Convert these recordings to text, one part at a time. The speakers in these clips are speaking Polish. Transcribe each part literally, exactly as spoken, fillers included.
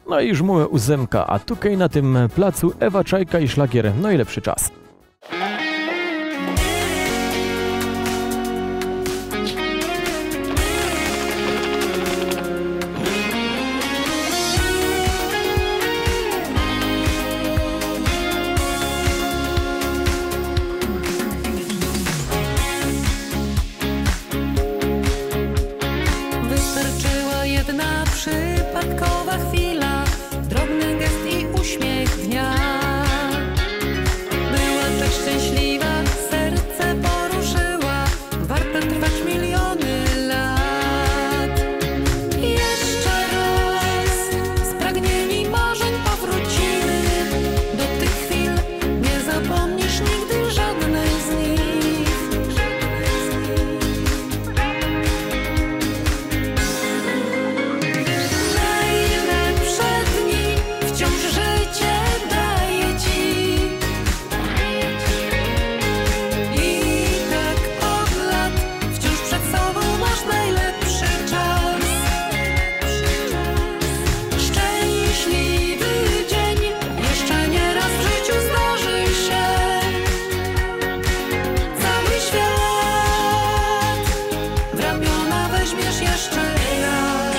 No i już mamy ósemka, a tutaj na tym placu Ewa Czajka i szlagier Najlepszy czas. Wystarczyła jedna przypadkowa chwila, drobny gest i uśmiech dnia. Była tak szczęśliwa, serce poruszyła, warte trwać miliony lat. Jeszcze raz, spragnieni marzeń powrócimy do tych chwil, nie zapomnisz nigdy żadnej z nich. Najlepsze dni wciąż życie daje ci. I tak od lat wciąż przed sobą masz najlepszy czas. Szczęśliwy dzień jeszcze nie raz w życiu zdarzy się. Cały świat w ramiona weźmiesz jeszcze raz.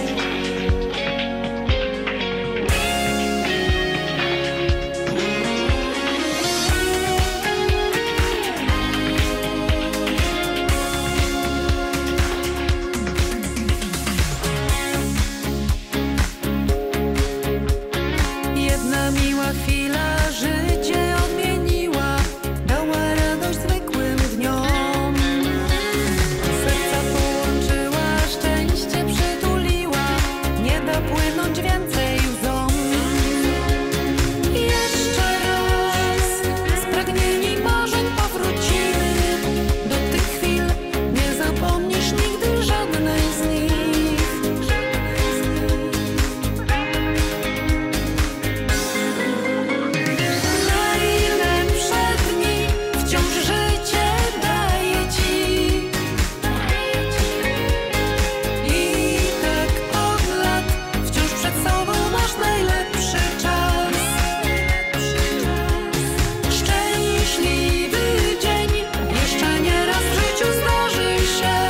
Jedna miła chwila życie odmieniła, dała radość zwykłym dniom. Serca połączyła, szczęście przytuliła, nie da płynąć więcej łzom. Jeszcze raz, spragnieni marzeń powrócimy do tych chwil, nie zapomnisz nigdy żadnej z nich. Najlepsze dni wciąż życie daje ci. I tak od lat wciąż przed sobą masz najlepszy czas. Szczęśliwy dzień jeszcze nie raz w życiu zdarzy się.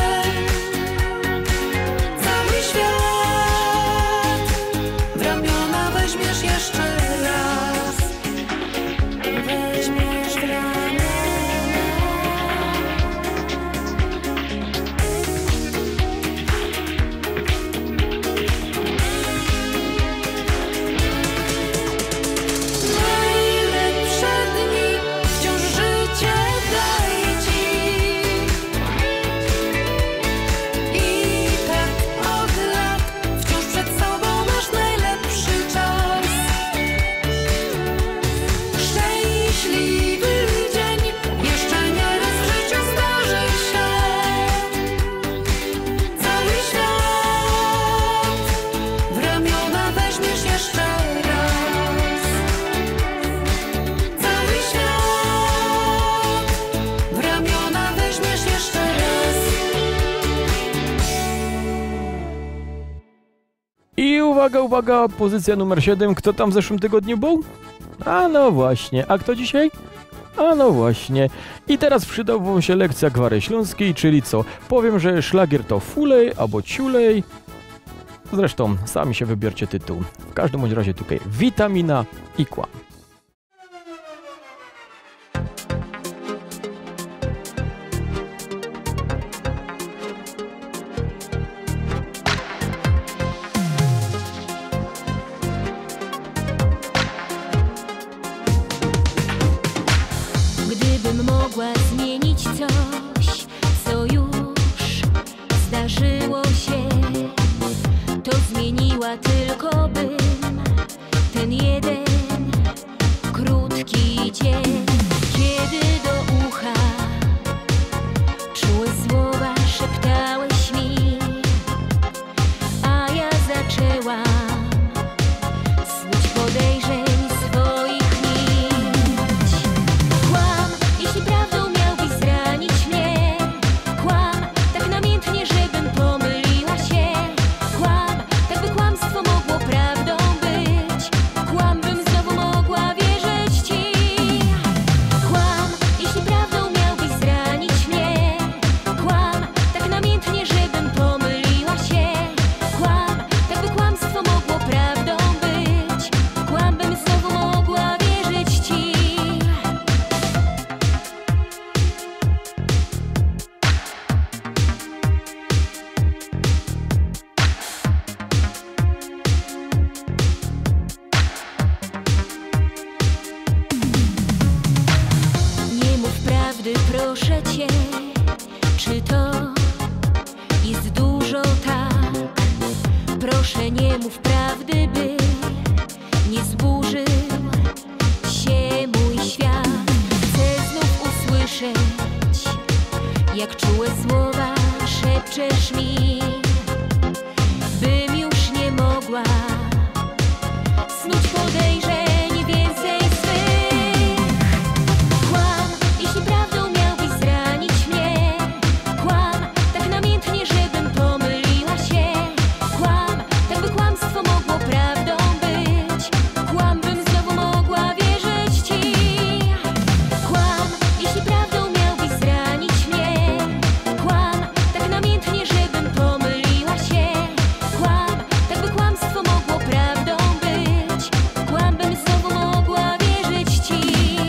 Cały świat w ramiona weźmiesz jeszcze raz. Weźmiesz w ramiona. Najlepsze dni wciąż życie daje ci. I tak od lat wciąż przed sobą masz najlepszy czas. Szczęśliwy dzień jeszcze nie raz w życiu zdarzy się. Cały świat w ramiona weźmiesz jeszcze raz. Cały świat w ramiona weźmiesz jeszcze raz. I uwaga, uwaga, pozycja numer siedem. Kto tam w zeszłym tygodniu był? A no właśnie. A kto dzisiaj? A no właśnie. I teraz przydał wam się lekcja gwary śląskiej, czyli co? Powiem, że szlagier to fulej albo ciulej. Zresztą sami się wybiercie tytuł. W każdym bądź razie tutaj witamina i kłam. Gdybym mogła zmienić coś, co już zdarzyło się, to zmieniła tylko bym ten jeden krótki dzień, kiedy do ucha czułe słowa szeptałeś mi, a ja zaczęłam snuć podejrzeń swoich nić. Kłam, jeśli prawdą miałbyś zranić mnie. Kłam, tak namiętnie, żebym pomyliła się. Kłam, tak by kłamstwo mogło prawdą być. Proszę, nie mów prawdy, by nie zburzył się mój świat. Chcę znów usłyszeć, jak czułe słowa szepczesz mi, bym już nie mogła snuć podejrzeń więcej swych. Kłam, jeśli prawdą miałbyś zranić mnie. Kłam tak namiętnie, żebym pomyliła się. Kłam, tak by kłamstwo mogło prawdą być. Kłam, bym znowu mogła wierzyć ci. Kłam, jeśli prawdą miałbyś zranić mnie. Kłam tak namiętnie, żebym pomyliła się. Kłam, tak by kłamstwo mogło prawdą być. Kłam, bym znowu mogła wierzyć ci.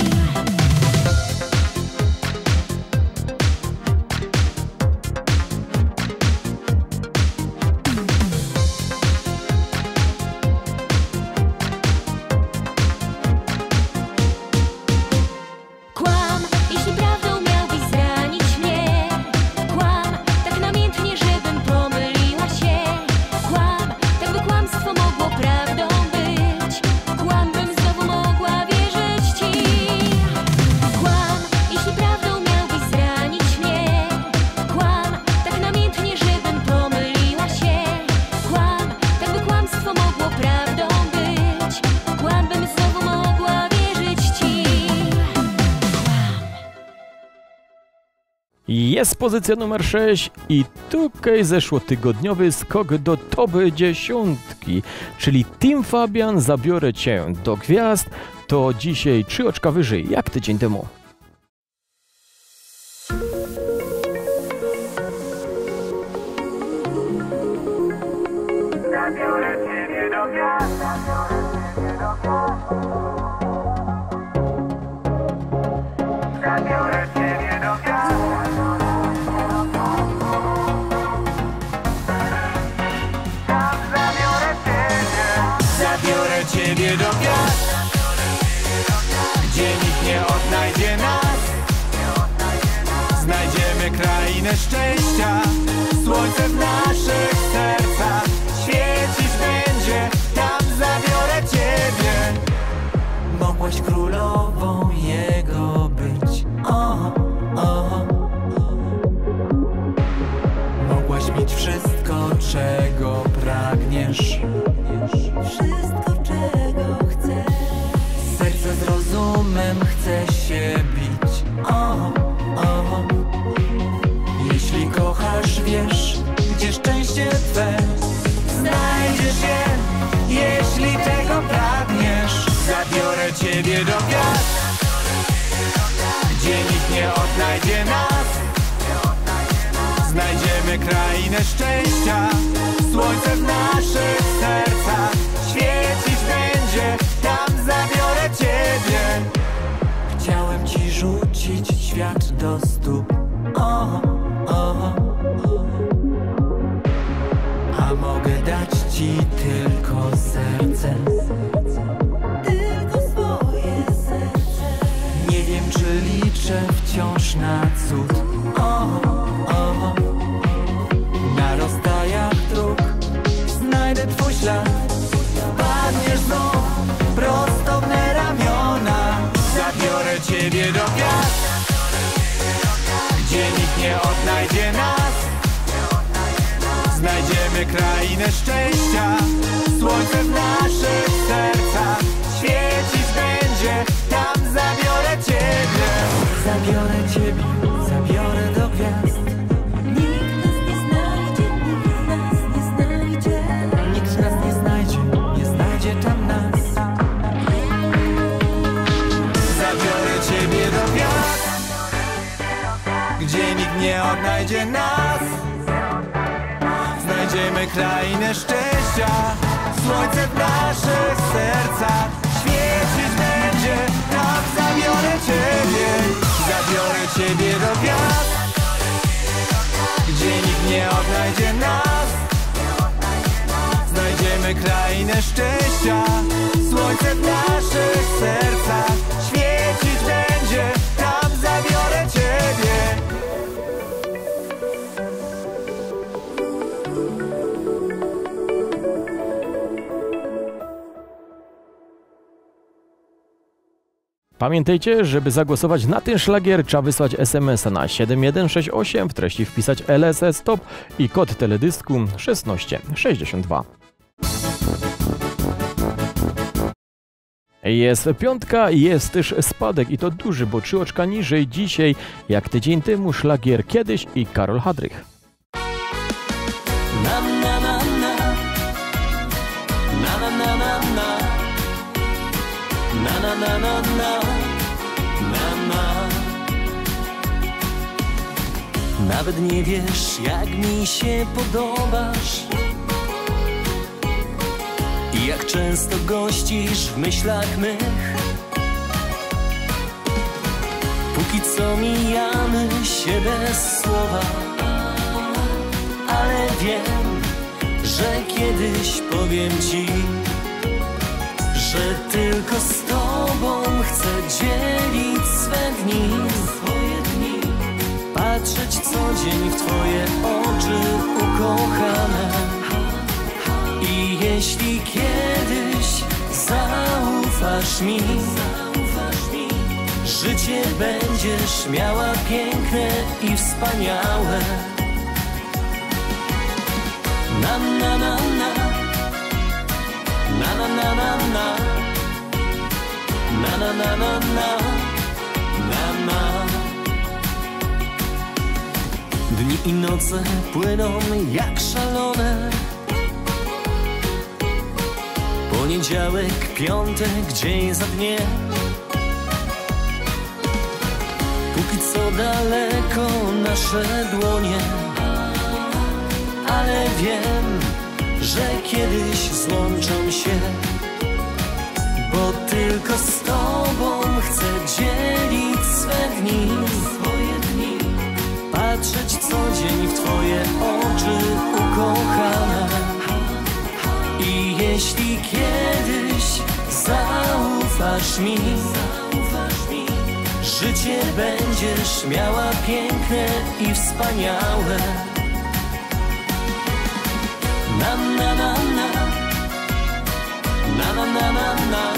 Kłam, jeśli prawdą miałbyś zranić mnie. Kłam tak namiętnie, żebym pomyliła się. Kłam, tak by kłamstwo mogło prawdą być. Kłam, bym znowu mogła wierzyć ci. Kłam, jeśli prawdą miałbyś zranić mnie. Kłam tak namiętnie, żebym pomyliła się. Kłam, tak by kłamstwo mogło prawdą być. Kłam, bym znowu mogła wierzyć ci. Jest pozycja numer sześć i tutaj zeszłotygodniowy skok do top dziesiątki, czyli Team Fabian Zabiorę Cię do gwiazd, to dzisiaj trzy oczka wyżej jak tydzień temu. Zabiorę ciebie do gwiazd, zabiorę ciebie do gwiazd. Tam zabiorę ciebie, zabiorę ciebie do gwiazd, gdzie nikt nie odnajdzie nas. Znajdziemy krainę szczęścia, słońce w naszych sercach świecić będzie. Tam zabiorę ciebie. Mogłaś królową jego być. O, o. Mogłaś mieć wszystko, czego pragniesz. Wszystko, czego chcesz. Serce z rozumem chce się bić. O, o. Jeśli kochasz, wiesz, gdzie szczęście twe. Znajdziesz je, jeśli tego pragniesz. Zabiorę ciebie do gwiazd, gdzie nikt nie odnajdzie nas. Znajdziemy krainę szczęścia, słońce w naszych sercach świecić będzie. Tam zabiorę ciebie. Chciałem ci rzucić świat do stóp. O, o. A mogę dać ci tylko serce. Tylko swoje serce. Nie wiem, czy liczę wciąż na cud. O, o. Na rozstajach dróg znajdę twój ślad. Padniesz znów prosto w me ramiona. Zabiorę ciebie do gwiazd, gdzie nikt nie odnajdzie nas. Znajdziemy krainę szczęścia, słońce w naszych sercach świecić będzie. Tam zabiorę ciebie. Zabiorę ciebie, zabiorę do gwiazd. Nikt nas nie znajdzie, nikt nas nie znajdzie. Nikt nas nie znajdzie, nie znajdzie tam nas. Zabiorę ciebie do gwiazd, gdzie nikt nie odnajdzie nas. Znajdziemy krainę szczęścia, słońce w naszych sercach świecić będzie. Tam zabiorę ciebie, zabiorę ciebie do gwiazd, gdzie nikt nie odnajdzie nas. Znajdziemy krainę szczęścia, słońce w naszych sercach świecić będzie. Tam zabiorę ciebie. Pamiętajcie, żeby zagłosować na ten szlagier, trzeba wysłać es em es a na siedem jeden sześć osiem, w treści wpisać L S S Top i kod teledysku szesnaście sześćdziesiąt dwa. Jest piątka, jest też spadek i to duży, bo trzy oczka niżej dzisiaj, jak tydzień temu, szlagier Kiedyś i Karol Hadrych. Na na na na na na na na na na na na na na na. Nawet nie wiesz, jak mi się podobasz i jak często gościsz w myślach mych. Póki co mijamy się bez słowa, ale wiem, że kiedyś powiem ci, że tylko z tobą chcę dzielić swe dni, swoje dni, patrzeć co dzień w twoje oczy ukochane. I jeśli kiedyś zaufasz mi, życie będziesz miała piękne i wspaniałe. Na na na na na na na na na na na na na na na. Dni i noce płyną jak szalone. Poniedziałek, piątek, dzień za dniem. Póki co daleko nasze dłonie, ale wiem, że kiedyś złączą się, bo tylko z tobą chcę dzielić swe dni, swoje dni, patrzeć co dzień w twoje oczy ukochane. I jeśli kiedyś zaufasz mi, życie będziesz miała piękne i wspaniałe. Na na na na na na na na na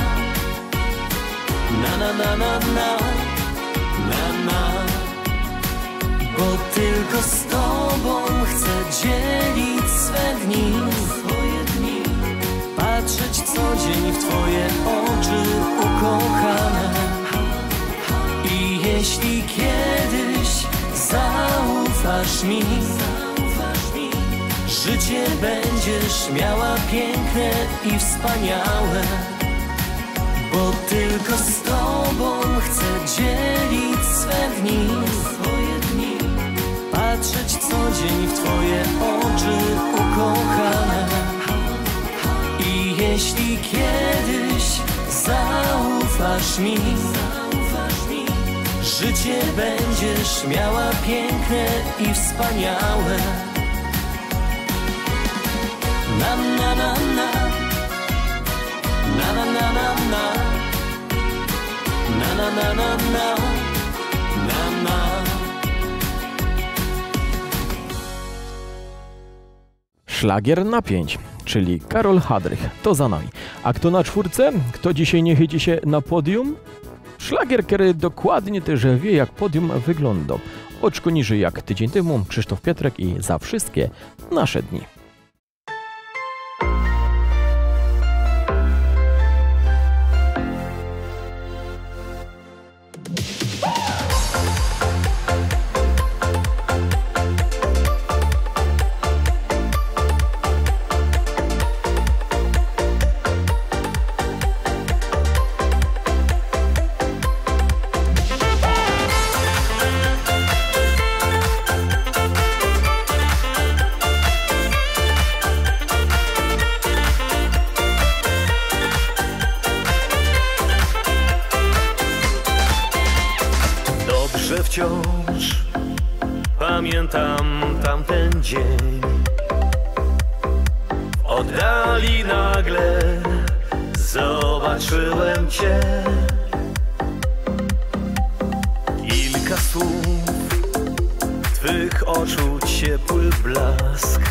na na na na na na. Bo tylko z tobą chcę dzielić swe dni, swoje dni, patrzeć co dzień w twoje oczy ukochane. I jeśli kiedyś zaufasz mi, życie będziesz miała piękne i wspaniałe. Bo tylko z tobą chcę dzielić swe dni, swoje dni, patrzeć co dzień w twoje oczy ukochane. I jeśli kiedyś zaufasz mi, życie będziesz miała piękne i wspaniałe. Na na na na na na na na na na na na na na na. Szlagier na pięć, czyli Karol Hadrych, to za nami. A kto na czwórce? Kto dzisiaj nie chyci się na podium? Szlagier, który dokładnie też wie, jak podium wygląda. Oczko niżej jak tydzień temu, Krzysztof Pietrek i Za wszystkie nasze dni. Wciąż pamiętam tamten dzień. W oddali nagle zobaczyłem cię. Kilka słów, twych oczu ciepły blask.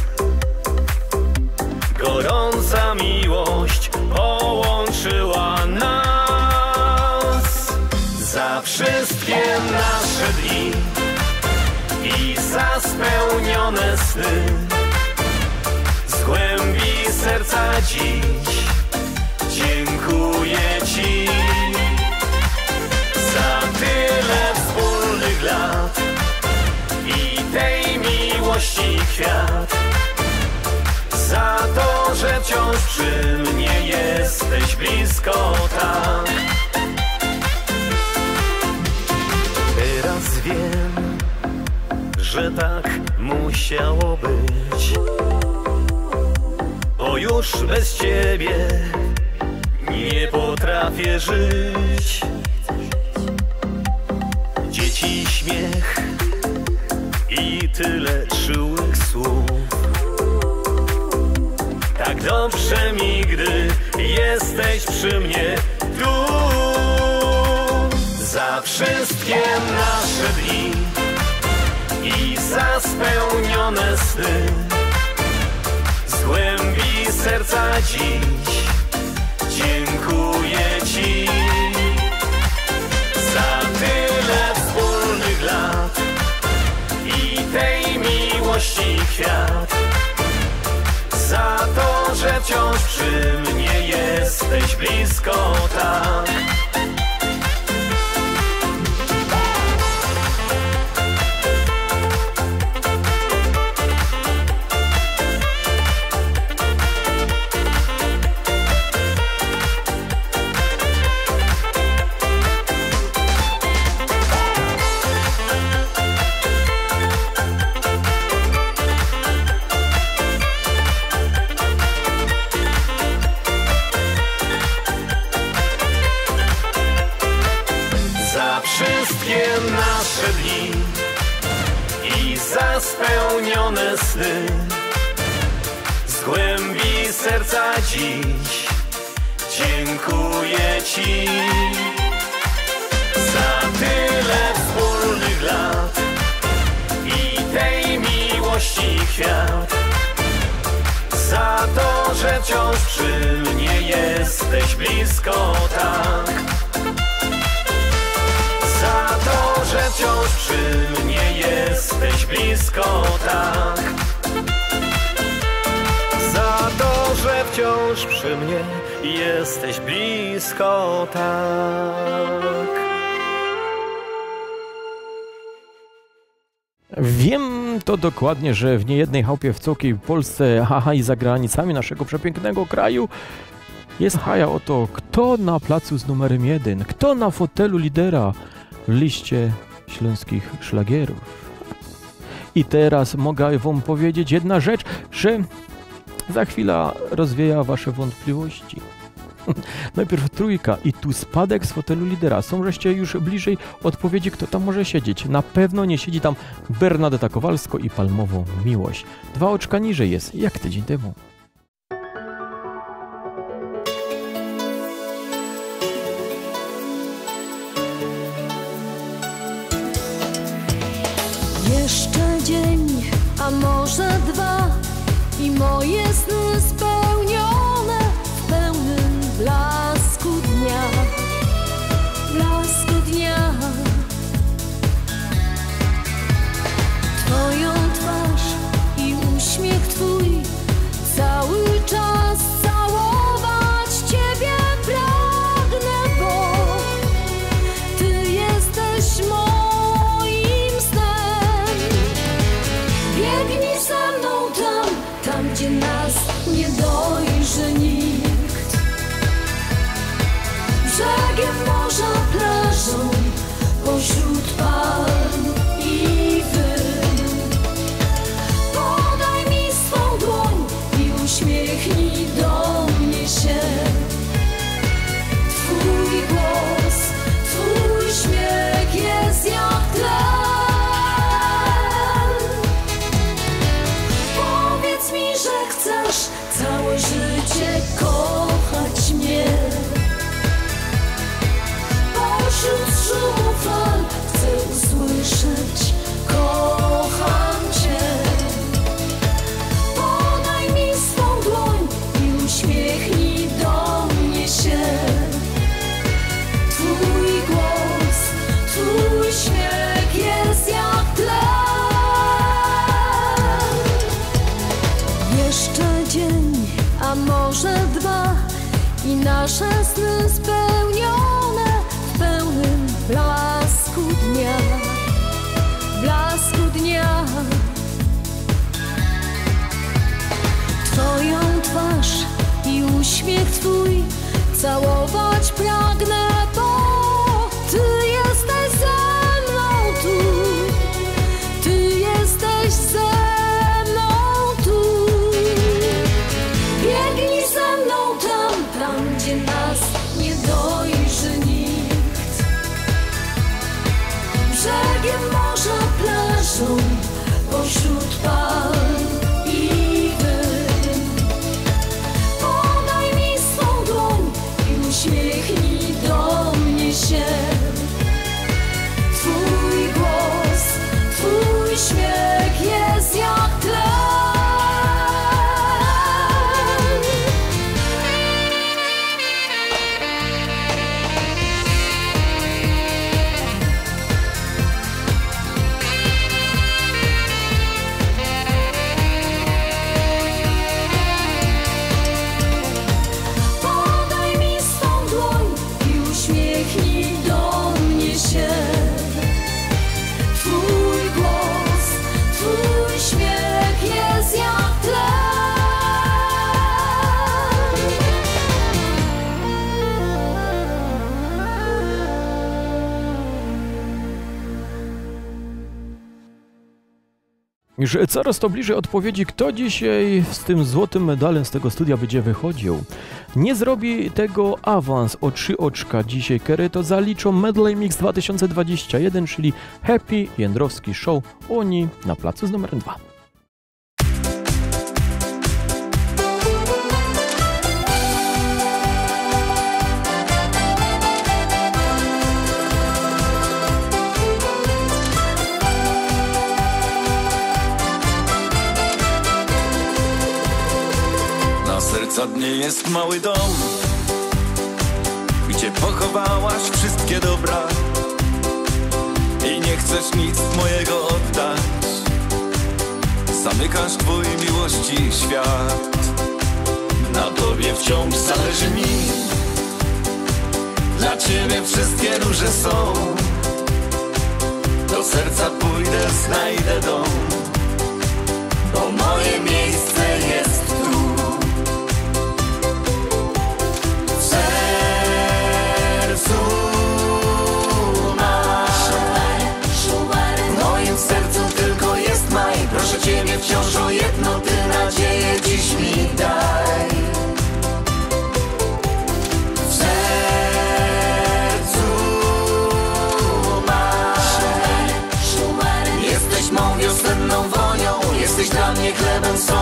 Gorąca miłość połączyła nas. sny. Z głębi serca dziś dziękuję Ci za tyle wspólnych lat i tej miłości kwiat, za to, że wciąż przy mnie jesteś blisko tak. Teraz wiem, że tak musiało być, bo już bez Ciebie nie potrafię żyć. Dzieci śmiech i tyle czułych słów. Tak dobrze mi, gdy jesteś przy mnie tu. Za wszystkie nasze dni i za spełnione sny. Z głębi serca dziś dziękuję Ci za tyle wspólnych lat i tej miłości kwiat, za to, że wciąż przy mnie jesteś blisko tak. Wszystkie nasze dni i za spełnione sny. Z głębi serca dziś dziękuję Ci za tyle wspólnych lat i tej miłości kwiat, za to, że wciąż przy mnie jesteś blisko tak. Za to, że wciąż przy mnie jesteś blisko tak. Za to, że wciąż przy mnie jesteś blisko tak. Wiem to dokładnie, że w niejednej chałupie w całej Polsce, haha, i za granicami naszego przepięknego kraju jest haja o to, kto na placu z numerem jeden, kto na fotelu lidera w liście śląskich szlagierów. I teraz mogę wam powiedzieć jedna rzecz, że za chwilę rozwieja wasze wątpliwości. Najpierw trójka i tu spadek z fotelu lidera. Są wreszcie już bliżej odpowiedzi, kto tam może siedzieć. Na pewno nie siedzi tam Bernadeta Kowalsko i Palmową Miłość. Dwa oczka niżej jest, jak tydzień temu. Jeszcze dzień, a może dwa i moje sny spełnione w pełnym blasku dnia, blasku dnia. Twoją twarz i uśmiech Twój, cały czas całować Ciebie pragnę, bo Ty jesteś moim snem. Biegnij ze mną tam, tam gdzie nas nie dojrzy nikt. Brzegiem morza, plażą, pośród palm i wyn. Podaj mi swą dłoń i uśmiechnij do mnie się. Twój głos, Twój śmiech jest jak tlen. Powiedz mi, że chcesz całe życie kochać mnie. Pośród szumu fal chcę usłyszeć: kocham Cię. Podaj mi swą dłoń i uśmiechnij do mnie się. Twój głos, Twój śmiech jest jak tlen. nasze sny spełnione w pełnym blasku dnia, blasku dnia. Twoją twarz i uśmiech twój całować pragnę, bo ty jesteś ze mną tu, ty jesteś ze mną tu. Biegnij ze mną tam, tam gdzie nas nie dojrzy nikt. Brzegiem morza, plażą, pośród palm i wyn. Podaj mi swą dłoń i uśmiechnij do mnie się. Twój głos, twój śmiech jest jak tlen. Podaj mi swą dłoń i uśmiechnij do mnie się. Twój głos, twój śmiech jest jak tlen. Już coraz to bliżej odpowiedzi, kto dzisiaj z tym złotym medalem z tego studia będzie wychodził. Nie zrobi tego awans o trzy oczka dzisiaj, kiedy to zaliczą Medley Mix dwa tysiące dwadzieścia jeden, czyli Happy Jędrowski Show. Oni na placu z numerem dwa. Na serca dnie jest mały dom, gdzie pochowałaś wszystkie dobra i nie chcesz nic mojego oddać. Zamykasz twój miłości świat. Na tobie wciąż zależy mi, dla ciebie wszystkie róże są. Do serca pójdę, znajdę dom, bo moje miejsce jest tu. W sercu masz, w moim sercu tylko jest maj. Proszę ciebie wciąż o jedno, ty nadzieję dziś mi daj. W sercu masz, jesteś mą wiosenną wonią, jesteś dla mnie chlebem solą.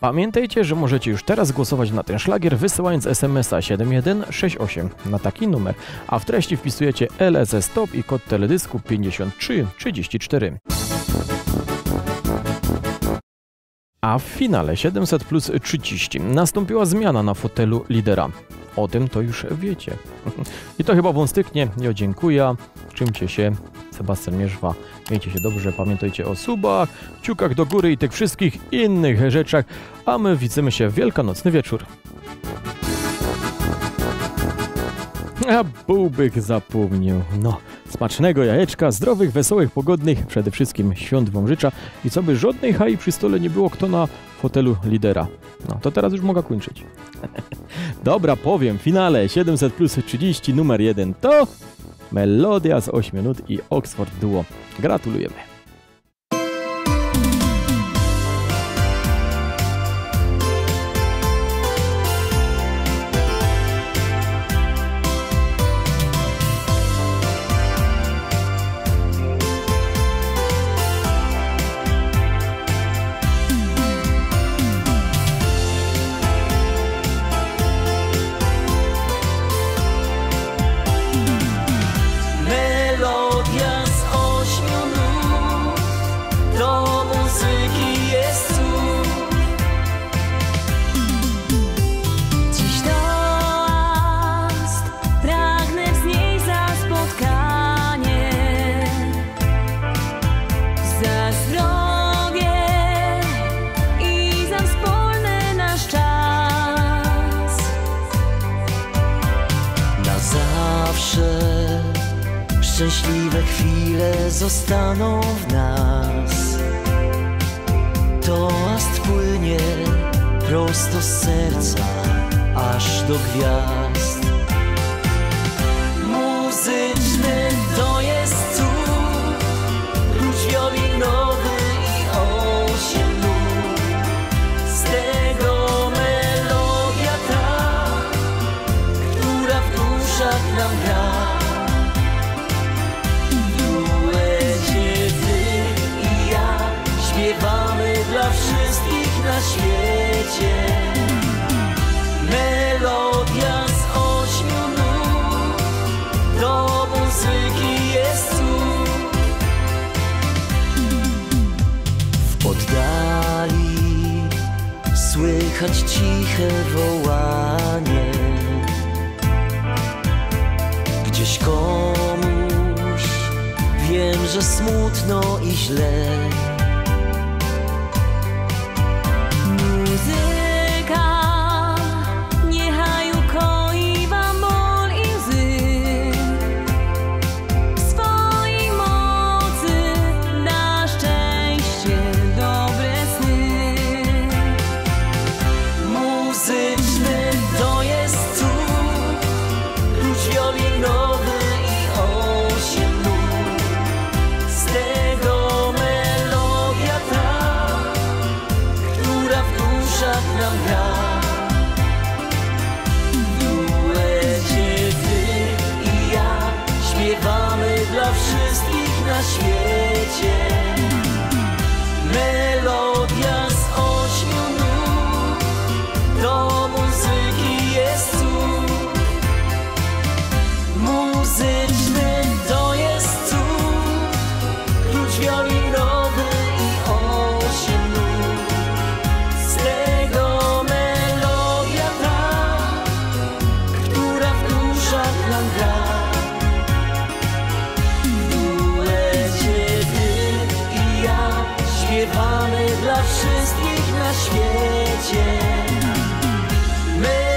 Pamiętajcie, że możecie już teraz głosować na ten szlagier, wysyłając es em es a siedem jeden sześć osiem na taki numer, a w treści wpisujecie L S S Top i kod teledysku pięćdziesiąt trzy trzydzieści cztery. A w finale siedemset plus trzydzieści nastąpiła zmiana na fotelu lidera. O tym to już wiecie. I to chyba wam styknie. Ja dziękuję. Czymcie się. Sebastian Mierzwa. Miejcie się dobrze. Pamiętajcie o subach, kciukach do góry i tych wszystkich innych rzeczach. A my widzimy się w wielkanocny wieczór. A Bułbych zapomniał. No, smacznego jajeczka, zdrowych, wesołych, pogodnych, przede wszystkim świąt wam życzę i co by żadnej haj przy stole nie było, kto na fotelu lidera. No, to teraz już mogę kończyć. Dobra, powiem, w finale siedemset plus trzydzieści numer jeden to Melodia z ośmiu nut i Oxford Duo. Gratulujemy. Szczęśliwe chwile zostaną w nas. Toast płynie prosto z serca aż do gwiazd. Muzyczny to jest cud, klucz wiolinowy i osiem nut. Z tego melodia ta, która w duszach nam gra. Śpiewamy dla wszystkich na świecie. Melodia z ośmiu nut, do muzyki jest cud. W oddali słychać ciche wołanie. Gdzieś komuś wiem, że smutno i źle. Muzyka niechaj ukoi wam ból i łzy. W swojej mocy da szczęście, dobre sny. Muzyczny to jest cud, klucz wiolinowy i osiem nut. Z tego melodia ta, która w duszach nam gra. W duecie ty i ja śpiewamy dla wszystkich na świecie. Melodia z ośmiu nut, do muzyki jest cud. Muzyczny to jest cud, klucz wiolinowy i osiem nut. Z tego melodia ta, która w duszach nam gra. W duecie ty i ja śpiewamy dla wszystkich na świecie. My